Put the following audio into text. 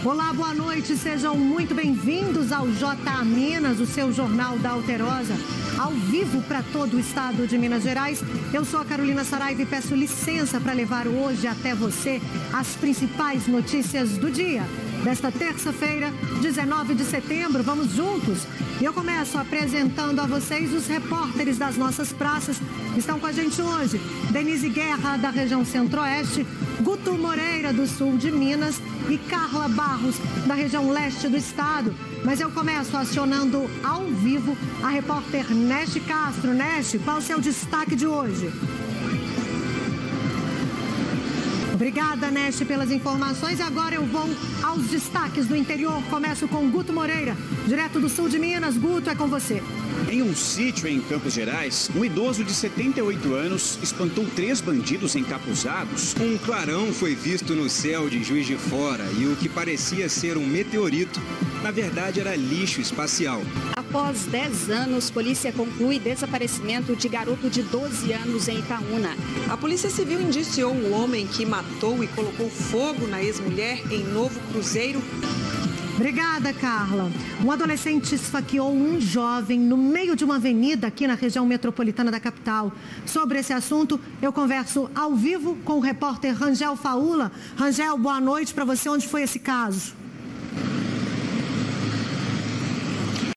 Olá, boa noite, sejam muito bem-vindos ao JA Minas, o seu jornal da Alterosa, ao vivo para todo o estado de Minas Gerais. Eu sou a Carolina Saraiva e peço licença para levar hoje até você as principais notícias do dia. Desta terça-feira, 19 de setembro, vamos juntos. E eu começo apresentando a vocês os repórteres das nossas praças que estão com a gente hoje. Denise Guerra, da região Centro-Oeste, Guto Moreira, do sul de Minas, e Carla Barros, da região leste do estado. Mas eu começo acionando ao vivo a repórter Neste Castro. Neste, qual o seu destaque de hoje? Obrigada, Neste, pelas informações. Agora eu vou aos destaques do interior. Começo com Guto Moreira, direto do sul de Minas. Guto, é com você. Em um sítio em Campos Gerais, um idoso de 78 anos espantou 3 bandidos encapuzados. Um clarão foi visto no céu de Juiz de Fora e o que parecia ser um meteorito, na verdade era lixo espacial. Após 10 anos, polícia conclui desaparecimento de garoto de 12 anos em Itaúna. A Polícia Civil indiciou um homem que matou e colocou fogo na ex-mulher em Novo Cruzeiro. Obrigada, Carla. Um adolescente esfaqueou um jovem no meio de uma avenida aqui na região metropolitana da capital. Sobre esse assunto, eu converso ao vivo com o repórter Rangel Faula. Rangel, boa noite para você. Onde foi esse caso?